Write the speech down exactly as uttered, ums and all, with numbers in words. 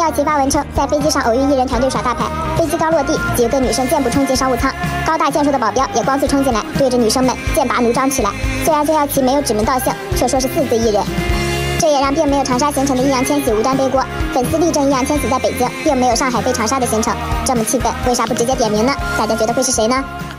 耀奇发文称，在飞机上偶遇艺人团队耍大牌，飞机刚落地，几个女生箭步冲进商务舱，高大健硕的保镖也光速冲进来，对着女生们剑拔弩张起来。虽然崔耀奇没有指名道姓，却说是四字艺人，这也让并没有长沙行程的易烊千玺无端背锅。粉丝力证易烊千玺在北京，并没有上海飞长沙的行程，这么气愤，为啥不直接点名呢？大家觉得会是谁呢？